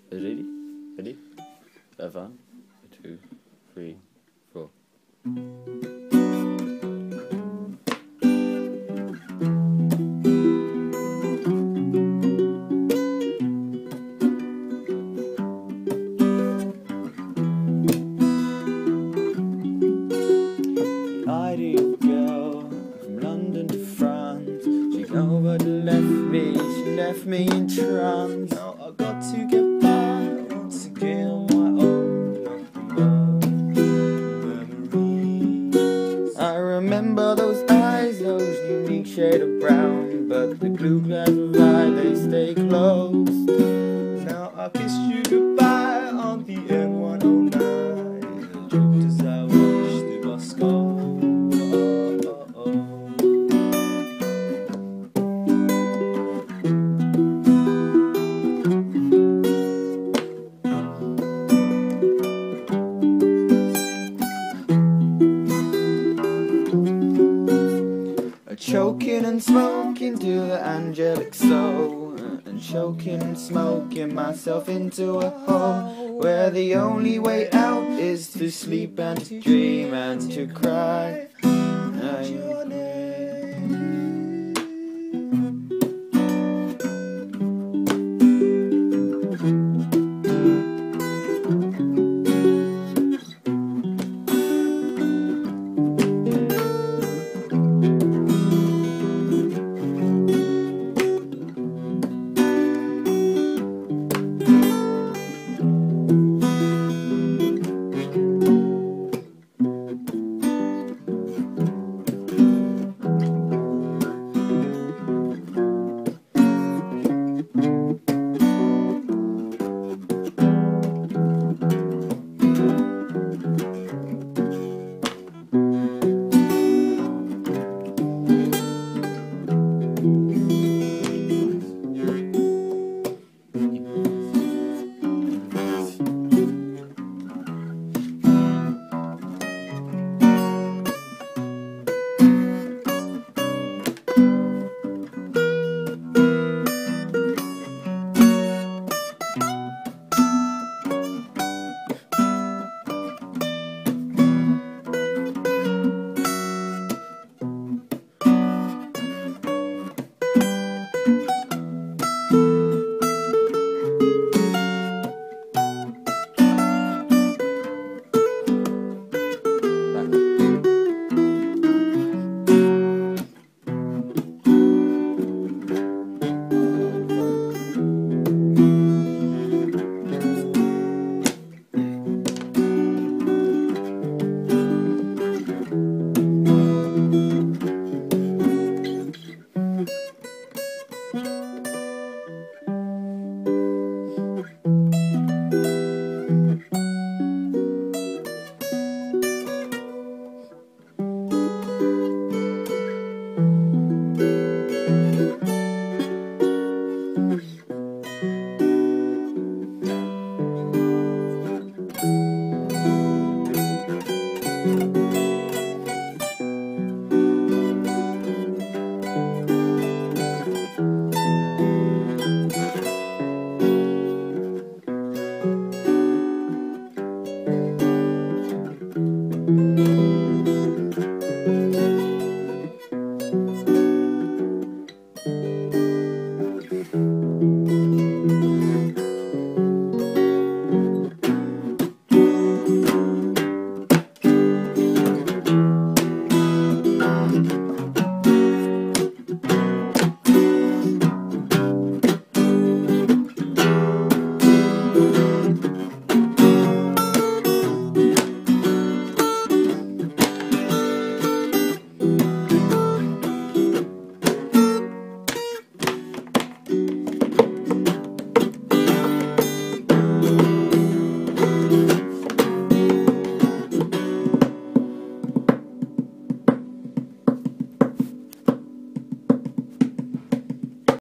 Ready? Ready? 1, 2, 3, 4. Ideal girl from London to France. She over she left me in trance. Now I got to get by once again on my own. Memories. I remember those eyes, those unique shade of brown, but the blue glass of eye, they stay closed. Now I kissed you goodbye on the N109, just as I watched the bus go. Choking and smoking to the angelic soul, and choking and smoking myself into a hole where the only way out is to sleep and to dream and to cry.